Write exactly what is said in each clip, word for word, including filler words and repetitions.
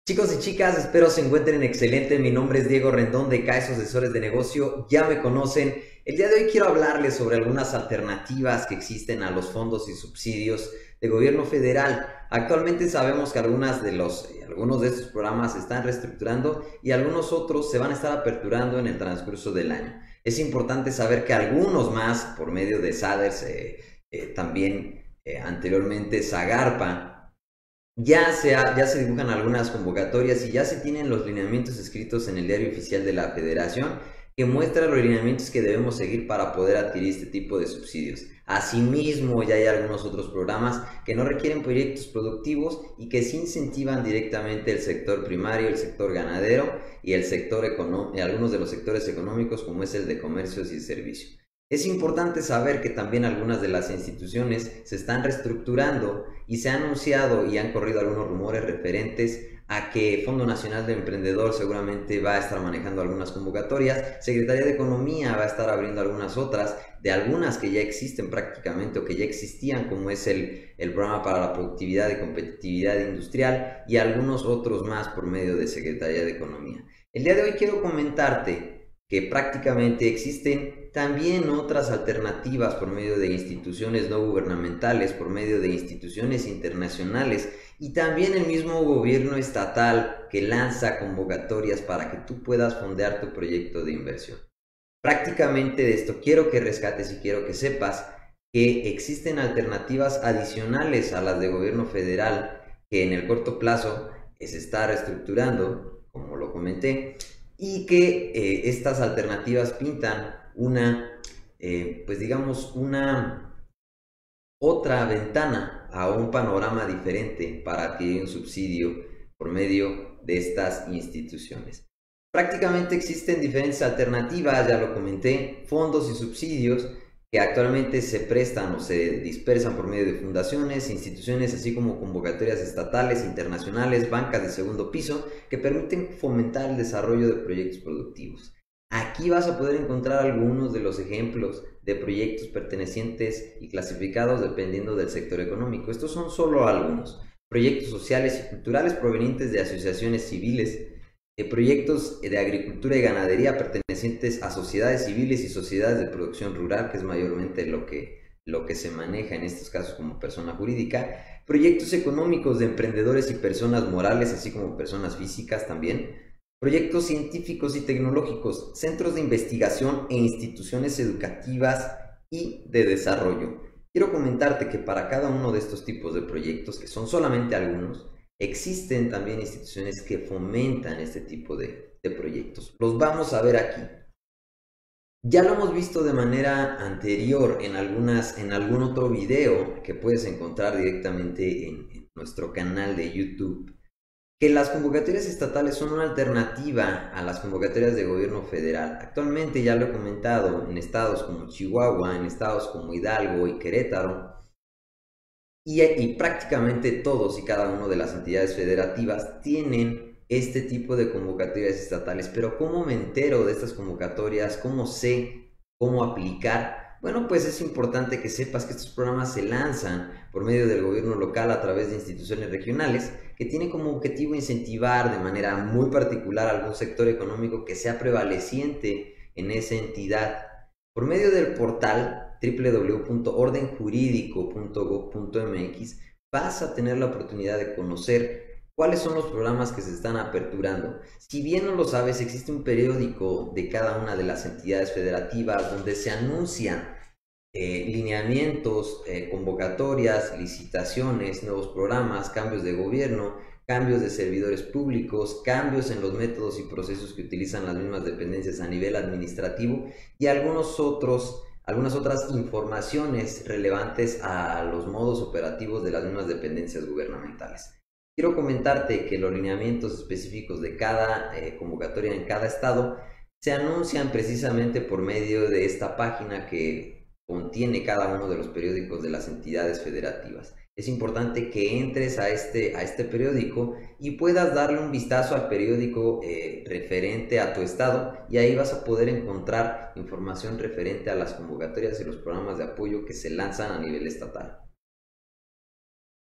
Chicos y chicas, espero se encuentren excelente. Mi nombre es Diego Rendón de CAES Asesores de Negocio. Ya me conocen. El día de hoy quiero hablarles sobre algunas alternativas que existen a los fondos y subsidios de gobierno federal. Actualmente sabemos que algunas de los, algunos de estos programas se están reestructurando y algunos otros se van a estar aperturando en el transcurso del año. Es importante saber que algunos más, por medio de SADERS, eh, eh, también eh, anteriormente SAGARPA, ya se, ha- ya se dibujan algunas convocatorias y ya se tienen los lineamientos escritos en el diario oficial de la Federación que muestra los lineamientos que debemos seguir para poder adquirir este tipo de subsidios. Asimismo, ya hay algunos otros programas que no requieren proyectos productivos y que sí incentivan directamente el sector primario, el sector ganadero y el sector económico, algunos de los sectores económicos como es el de comercios y servicios. Es importante saber que también algunas de las instituciones se están reestructurando y se ha anunciado y han corrido algunos rumores referentes a que Fondo Nacional de Emprendedor seguramente va a estar manejando algunas convocatorias, Secretaría de Economía va a estar abriendo algunas otras, de algunas que ya existen prácticamente o que ya existían, como es el, el programa para la productividad y competitividad industrial y algunos otros más por medio de Secretaría de Economía. El día de hoy quiero comentarte que prácticamente existen también otras alternativas por medio de instituciones no gubernamentales, por medio de instituciones internacionales y también el mismo gobierno estatal que lanza convocatorias para que tú puedas fondear tu proyecto de inversión. Prácticamente de esto quiero que rescates y quiero que sepas que existen alternativas adicionales a las de gobierno federal que en el corto plazo se está reestructurando, como lo comenté, y que eh, estas alternativas pintan una, eh, pues digamos, una otra ventana a un panorama diferente para adquirir un subsidio por medio de estas instituciones. Prácticamente existen diferentes alternativas, ya lo comenté, fondos y subsidios que actualmente se prestan o se dispersan por medio de fundaciones, instituciones, así como convocatorias estatales, internacionales, bancas de segundo piso, que permiten fomentar el desarrollo de proyectos productivos. Aquí vas a poder encontrar algunos de los ejemplos de proyectos pertenecientes y clasificados dependiendo del sector económico. Estos son solo algunos. Proyectos sociales y culturales provenientes de asociaciones civiles, eh, proyectos de agricultura y ganadería pertenecientes a sociedades civiles y sociedades de producción rural, que es mayormente lo que, lo que se maneja en estos casos como persona jurídica, proyectos económicos de emprendedores y personas morales, así como personas físicas también, proyectos científicos y tecnológicos, centros de investigación e instituciones educativas y de desarrollo. Quiero comentarte que para cada uno de estos tipos de proyectos, que son solamente algunos, existen también instituciones que fomentan este tipo de, de proyectos. Los vamos a ver aquí. Ya lo hemos visto de manera anterior en, algunas, en algún otro video que puedes encontrar directamente en, en nuestro canal de YouTube, que las convocatorias estatales son una alternativa a las convocatorias de gobierno federal. Actualmente, ya lo he comentado, en estados como Chihuahua, en estados como Hidalgo y Querétaro, y, y prácticamente todos y cada uno de las entidades federativas tienen este tipo de convocatorias estatales. Pero ¿cómo me entero de estas convocatorias? ¿Cómo sé cómo aplicar? Bueno, pues es importante que sepas que estos programas se lanzan por medio del gobierno local a través de instituciones regionales que tienen como objetivo incentivar de manera muy particular algún sector económico que sea prevaleciente en esa entidad. Por medio del portal w w w punto orden jurídico punto gob punto m x vas a tener la oportunidad de conocer cuáles son los programas que se están aperturando. Si bien no lo sabes, existe un periódico de cada una de las entidades federativas donde se anuncian eh, lineamientos, eh, convocatorias, licitaciones, nuevos programas, cambios de gobierno, cambios de servidores públicos, cambios en los métodos y procesos que utilizan las mismas dependencias a nivel administrativo y algunos otros, algunas otras informaciones relevantes a los modos operativos de las mismas dependencias gubernamentales. Quiero comentarte que los lineamientos específicos de cada eh, convocatoria en cada estado se anuncian precisamente por medio de esta página que contiene cada uno de los periódicos de las entidades federativas. Es importante que entres a este, a este periódico y puedas darle un vistazo al periódico eh, referente a tu estado y ahí vas a poder encontrar información referente a las convocatorias y los programas de apoyo que se lanzan a nivel estatal.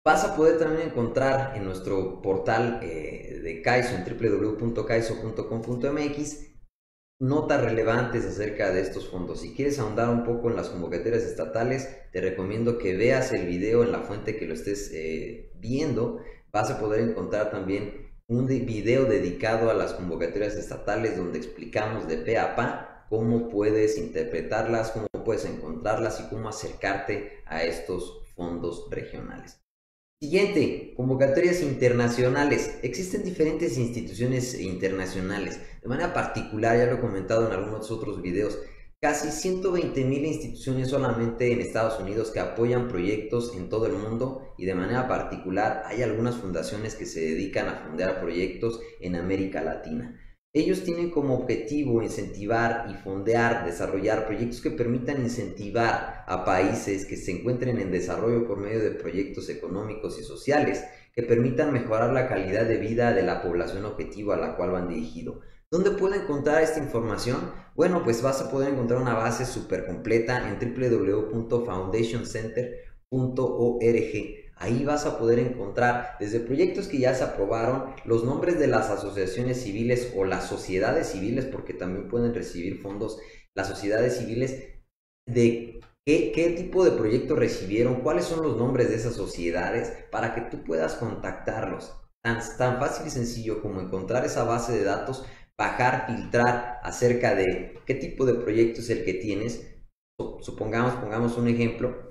Vas a poder también encontrar en nuestro portal eh, de Kaizo en w w w punto kaizo punto com punto m x notas relevantes acerca de estos fondos. Si quieres ahondar un poco en las convocatorias estatales, te recomiendo que veas el video en la fuente que lo estés eh, viendo. Vas a poder encontrar también un de video dedicado a las convocatorias estatales donde explicamos de pe a pa cómo puedes interpretarlas, cómo puedes encontrarlas y cómo acercarte a estos fondos regionales. Siguiente, convocatorias internacionales. Existen diferentes instituciones internacionales. De manera particular, ya lo he comentado en algunos otros videos, casi ciento veinte mil instituciones solamente en Estados Unidos que apoyan proyectos en todo el mundo, y de manera particular hay algunas fundaciones que se dedican a fondear proyectos en América Latina. Ellos tienen como objetivo incentivar y fondear, desarrollar proyectos que permitan incentivar a países que se encuentren en desarrollo por medio de proyectos económicos y sociales que permitan mejorar la calidad de vida de la población objetivo a la cual van dirigido. ¿Dónde puedo encontrar esta información? Bueno, pues vas a poder encontrar una base súper completa en w w w punto foundation center punto org. Ahí vas a poder encontrar desde proyectos que ya se aprobaron, los nombres de las asociaciones civiles o las sociedades civiles, porque también pueden recibir fondos las sociedades civiles, de qué, qué tipo de proyectos recibieron, cuáles son los nombres de esas sociedades, para que tú puedas contactarlos. Tan, tan fácil y sencillo como encontrar esa base de datos, bajar, filtrar acerca de qué tipo de proyecto es el que tienes. Supongamos, pongamos un ejemplo,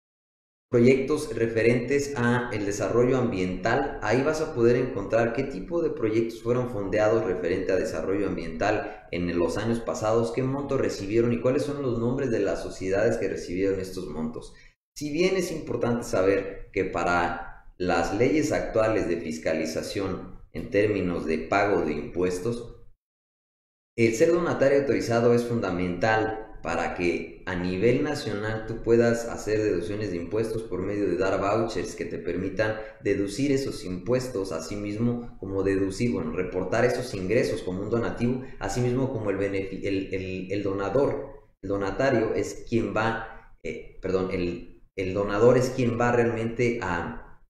proyectos referentes a el desarrollo ambiental. Ahí vas a poder encontrar qué tipo de proyectos fueron fondeados referente a desarrollo ambiental en los años pasados, qué montos recibieron y cuáles son los nombres de las sociedades que recibieron estos montos. Si bien es importante saber que para las leyes actuales de fiscalización en términos de pago de impuestos, el ser donatario autorizado es fundamental para que a nivel nacional tú puedas hacer deducciones de impuestos por medio de dar vouchers que te permitan deducir esos impuestos, así mismo como deducir, bueno, reportar esos ingresos como un donativo, así mismo como el, el, el, el donador, el donatario es quien va, eh, perdón, el, el donador es quien va realmente a,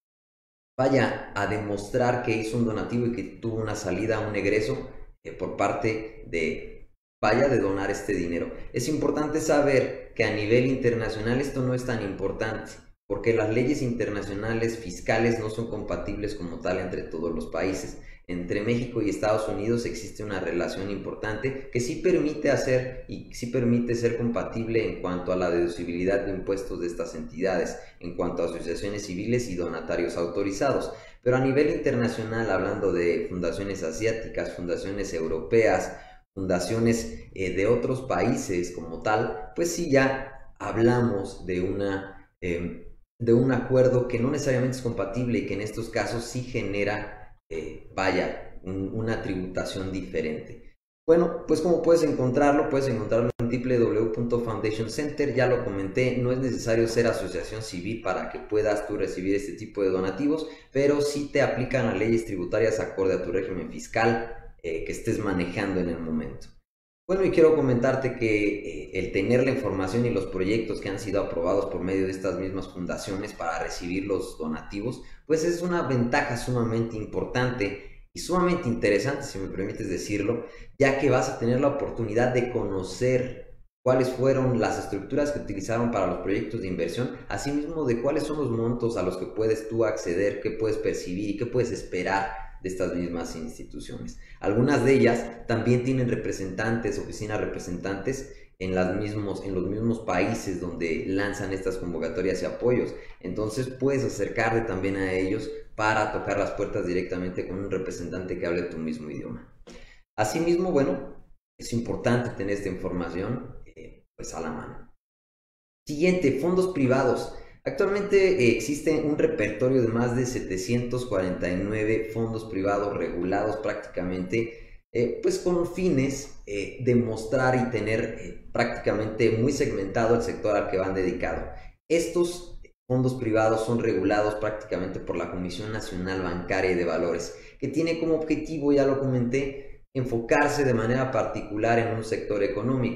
vaya, a demostrar que hizo un donativo y que tuvo una salida, un egreso eh, por parte de vaya de donar este dinero. Es importante saber que a nivel internacional esto no es tan importante, porque las leyes internacionales fiscales no son compatibles como tal entre todos los países. Entre México y Estados Unidos existe una relación importante que sí permite hacer y sí permite ser compatible en cuanto a la deducibilidad de impuestos de estas entidades, en cuanto a asociaciones civiles y donatarios autorizados. Pero a nivel internacional, hablando de fundaciones asiáticas, fundaciones europeas, fundaciones eh, de otros países como tal, pues sí ya hablamos de, una, eh, de un acuerdo que no necesariamente es compatible y que en estos casos sí genera, eh, vaya, un, una tributación diferente. Bueno, pues como puedes encontrarlo, puedes encontrarlo en w w w punto foundation center, ya lo comenté, no es necesario ser asociación civil para que puedas tú recibir este tipo de donativos, pero sí te aplican las leyes tributarias acorde a tu régimen fiscal Eh, que estés manejando en el momento. Bueno, y quiero comentarte que eh, el tener la información y los proyectos que han sido aprobados por medio de estas mismas fundaciones para recibir los donativos, pues es una ventaja sumamente importante y sumamente interesante, si me permites decirlo, ya que vas a tener la oportunidad de conocer cuáles fueron las estructuras que utilizaron para los proyectos de inversión, asimismo de cuáles son los montos a los que puedes tú acceder, qué puedes percibir y qué puedes esperar de estas mismas instituciones. Algunas de ellas también tienen representantes, oficinas representantes en, las mismos, en los mismos países donde lanzan estas convocatorias y apoyos. Entonces puedes acercarte también a ellos para tocar las puertas directamente con un representante que hable tu mismo idioma. Asimismo, bueno, es importante tener esta información eh, pues a la mano. Siguiente, fondos privados. Actualmente eh, existe un repertorio de más de setecientos cuarenta y nueve fondos privados regulados prácticamente, eh, pues con fines eh, de mostrar y tener eh, prácticamente muy segmentado el sector al que van dedicado. Estos fondos privados son regulados prácticamente por la Comisión Nacional Bancaria y de Valores, que tiene como objetivo, ya lo comenté, enfocarse de manera particular en un sector económico.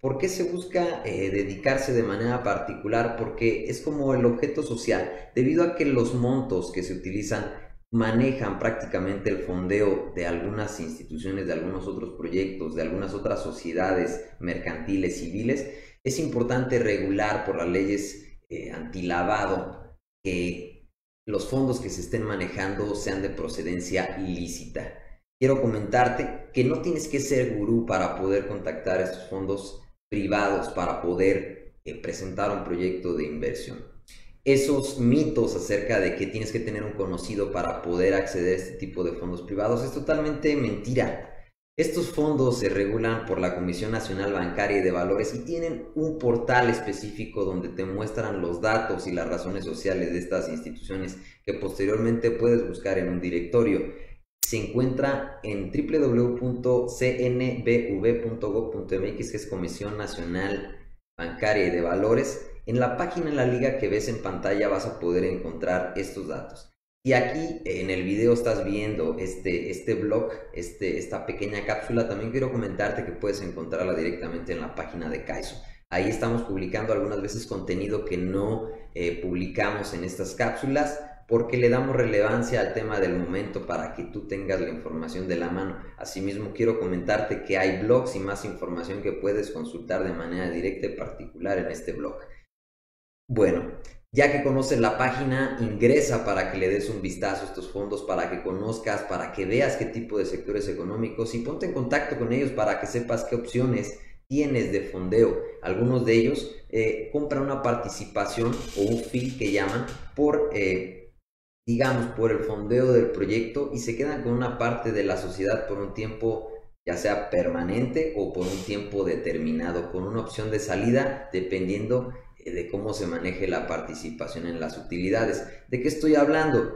¿Por qué se busca eh, dedicarse de manera particular? Porque es como el objeto social, debido a que los montos que se utilizan manejan prácticamente el fondeo de algunas instituciones, de algunos otros proyectos, de algunas otras sociedades mercantiles, civiles. Es importante regular por las leyes eh, antilavado que los fondos que se estén manejando sean de procedencia ilícita. Quiero comentarte que no tienes que ser gurú para poder contactar a estos fondos privados para poder eh, presentar un proyecto de inversión. Esos mitos acerca de que tienes que tener un conocido para poder acceder a este tipo de fondos privados es totalmente mentira. Estos fondos se regulan por la Comisión Nacional Bancaria y de Valores y tienen un portal específico donde te muestran los datos y las razones sociales de estas instituciones que posteriormente puedes buscar en un directorio. Se encuentra en w w w punto c n b v punto gob punto m x, que es Comisión Nacional Bancaria y de Valores. En la página en la liga que ves en pantalla vas a poder encontrar estos datos. Y aquí en el video estás viendo este, este blog, este, esta pequeña cápsula. También quiero comentarte que puedes encontrarla directamente en la página de Kaizo. Ahí estamos publicando algunas veces contenido que no eh, publicamos en estas cápsulas, porque le damos relevancia al tema del momento para que tú tengas la información de la mano. Asimismo, quiero comentarte que hay blogs y más información que puedes consultar de manera directa y particular en este blog. Bueno, ya que conoces la página, ingresa para que le des un vistazo a estos fondos, para que conozcas, para que veas qué tipo de sectores económicos y ponte en contacto con ellos para que sepas qué opciones tienes de fondeo. Algunos de ellos eh, compran una participación o un fee que llaman por... Eh, digamos, por el fondeo del proyecto y se quedan con una parte de la sociedad por un tiempo, ya sea permanente o por un tiempo determinado, con una opción de salida dependiendo de cómo se maneje la participación en las utilidades. ¿De qué estoy hablando?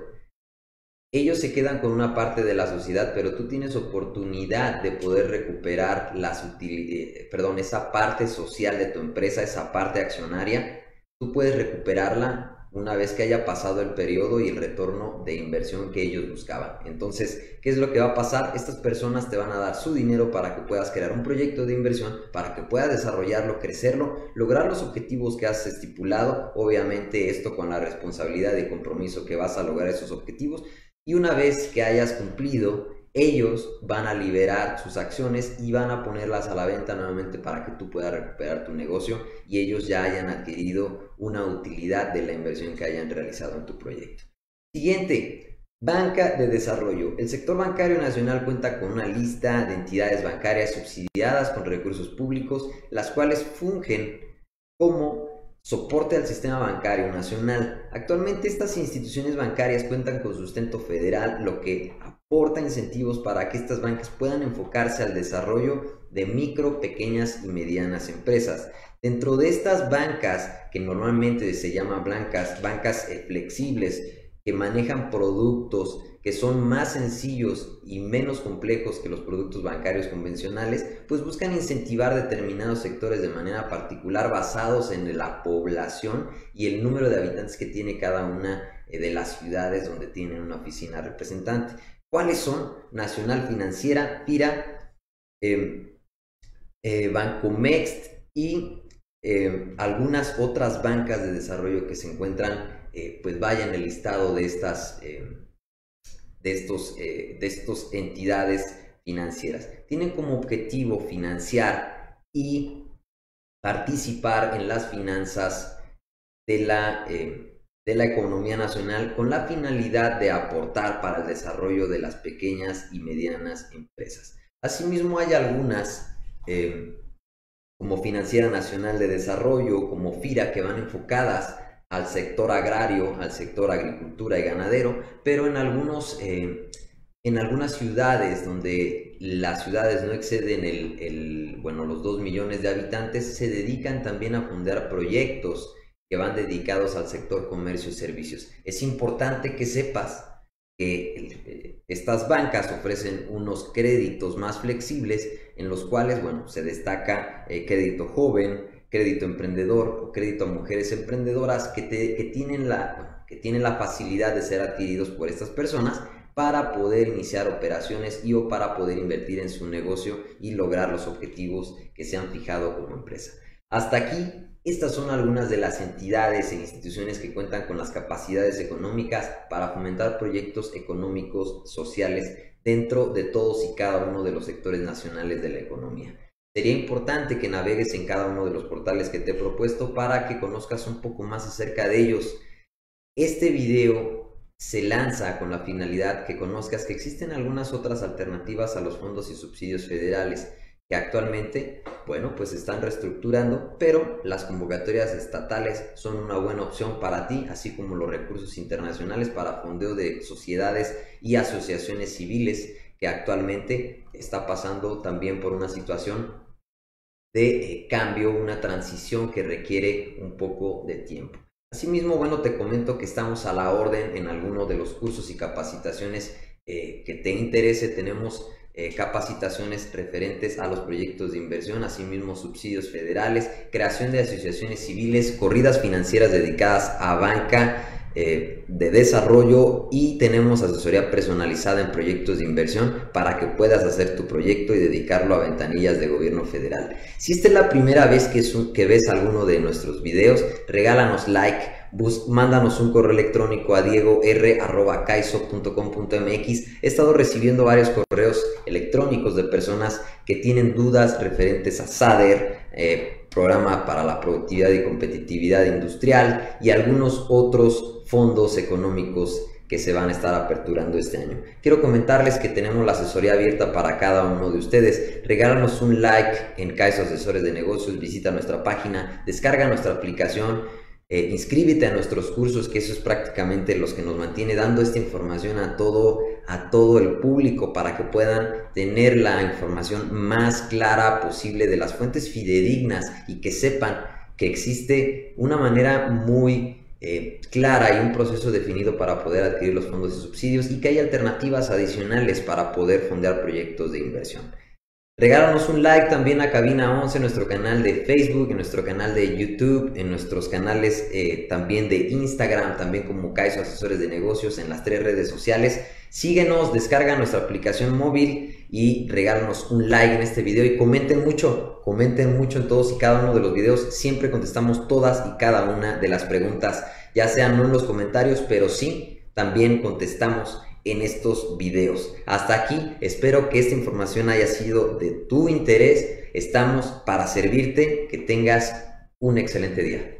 Ellos se quedan con una parte de la sociedad, pero tú tienes oportunidad de poder recuperar las utilidades, perdón, esa parte social de tu empresa, esa parte accionaria. Tú puedes recuperarla una vez que haya pasado el periodo y el retorno de inversión que ellos buscaban. Entonces, ¿qué es lo que va a pasar? Estas personas te van a dar su dinero para que puedas crear un proyecto de inversión, para que puedas desarrollarlo, crecerlo, lograr los objetivos que has estipulado. Obviamente esto con la responsabilidad y compromiso que vas a lograr esos objetivos. Y una vez que hayas cumplido, ellos van a liberar sus acciones y van a ponerlas a la venta nuevamente para que tú puedas recuperar tu negocio y ellos ya hayan adquirido una utilidad de la inversión que hayan realizado en tu proyecto. Siguiente, banca de desarrollo. El sector bancario nacional cuenta con una lista de entidades bancarias subsidiadas con recursos públicos, las cuales fungen como soporte al sistema bancario nacional. Actualmente estas instituciones bancarias cuentan con sustento federal, lo que aporta incentivos para que estas bancas puedan enfocarse al desarrollo de micro, pequeñas y medianas empresas. Dentro de estas bancas, que normalmente se llaman bancas, bancas flexibles, que manejan productos que son más sencillos y menos complejos que los productos bancarios convencionales, pues buscan incentivar determinados sectores de manera particular basados en la población y el número de habitantes que tiene cada una de las ciudades donde tienen una oficina representante. ¿Cuáles son? Nacional Financiera, Pira, eh, eh, Bancomext y eh, algunas otras bancas de desarrollo que se encuentran Eh, pues vaya en el listado de estas, eh, de, estos, eh, de estos entidades financieras. Tienen como objetivo financiar y participar en las finanzas de la, eh, de la economía nacional con la finalidad de aportar para el desarrollo de las pequeñas y medianas empresas. Asimismo, hay algunas eh, como Financiera Nacional de Desarrollo, como FIRA, que van enfocadas al sector agrario, al sector agricultura y ganadero, pero en, algunos, eh, en algunas ciudades donde las ciudades no exceden el, el, bueno, los dos millones de habitantes, se dedican también a fundar proyectos que van dedicados al sector comercio y servicios. Es importante que sepas que eh, estas bancas ofrecen unos créditos más flexibles en los cuales, bueno, se destaca eh, crédito joven, crédito emprendedor o crédito a mujeres emprendedoras que, te, que, tienen la, que tienen la facilidad de ser adquiridos por estas personas para poder iniciar operaciones y o para poder invertir en su negocio y lograr los objetivos que se han fijado como empresa. Hasta aquí, estas son algunas de las entidades e instituciones que cuentan con las capacidades económicas para fomentar proyectos económicos, sociales, dentro de todos y cada uno de los sectores nacionales de la economía. Sería importante que navegues en cada uno de los portales que te he propuesto para que conozcas un poco más acerca de ellos. Este video se lanza con la finalidad que conozcas que existen algunas otras alternativas a los fondos y subsidios federales que actualmente, bueno, pues se están reestructurando, pero las convocatorias estatales son una buena opción para ti, así como los recursos internacionales para fondeo de sociedades y asociaciones civiles, que actualmente está pasando también por una situación de eh, cambio, una transición que requiere un poco de tiempo. Asimismo, bueno, te comento que estamos a la orden en alguno de los cursos y capacitaciones eh, que te interese. Tenemos eh, capacitaciones referentes a los proyectos de inversión, asimismo subsidios federales, creación de asociaciones civiles, corridas financieras dedicadas a banca, Eh, de desarrollo, y tenemos asesoría personalizada en proyectos de inversión para que puedas hacer tu proyecto y dedicarlo a ventanillas de gobierno federal. Si esta es la primera vez que, su, que ves alguno de nuestros videos, regálanos like, bus, mándanos un correo electrónico a diego r arroba kaiso punto com punto m x. He estado recibiendo varios correos electrónicos de personas que tienen dudas referentes a S A D E R, eh, Programa para la Productividad y Competitividad Industrial, y algunos otros fondos económicos que se van a estar aperturando este año. Quiero comentarles que tenemos la asesoría abierta para cada uno de ustedes. Regálanos un like en Kaiso Asesores de Negocios, visita nuestra página, descarga nuestra aplicación, eh, inscríbete a nuestros cursos, que eso es prácticamente los que nos mantiene dando esta información a todo, a todo el público, para que puedan tener la información más clara posible de las fuentes fidedignas y que sepan que existe una manera muy Eh, clara y un proceso definido para poder adquirir los fondos y subsidios, y que hay alternativas adicionales para poder fondear proyectos de inversión. Regálanos un like también a Cabina once, en nuestro canal de Facebook, en nuestro canal de YouTube, en nuestros canales eh, también de Instagram, también como Kaiso Asesores de Negocios, en las tres redes sociales. Síguenos, descarga nuestra aplicación móvil y regálanos un like en este video, y comenten mucho, comenten mucho en todos y cada uno de los videos. Siempre contestamos todas y cada una de las preguntas, ya sean no en los comentarios, pero sí también contestamos en estos videos. Hasta aquí, espero que esta información haya sido de tu interés. Estamos para servirte. Que tengas un excelente día.